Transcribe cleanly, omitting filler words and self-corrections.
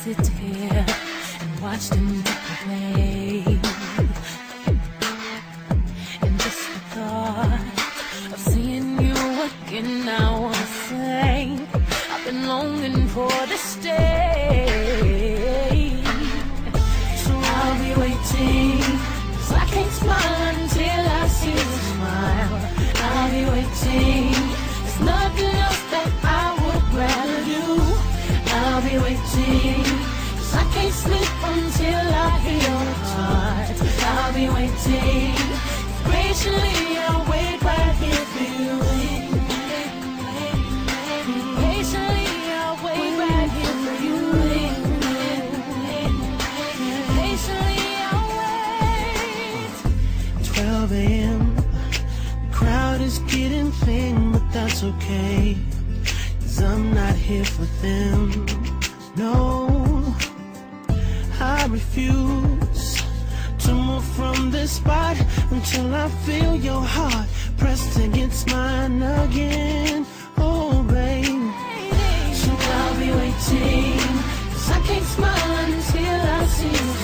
sit here and watch them play. And just the thought of seeing you again, I wanna say I've been longing for this day. So I'll be waiting, 'cause I can't smile until I see you smile. I'll be waiting, there's nothing else that I would rather do. I'll be waiting, 'cause I can't sleep until I hear your heart. I'll be waiting, patiently I'll wait right here for you. Patiently I'll wait right here for you. Patiently I'll wait. 12 a.m. The crowd is getting thin, but that's okay, 'cause I'm not here for them. No, I refuse to move from this spot until I feel your heart pressed against mine again. Oh, babe. So I'll be waiting, 'cause I can't smile until I see you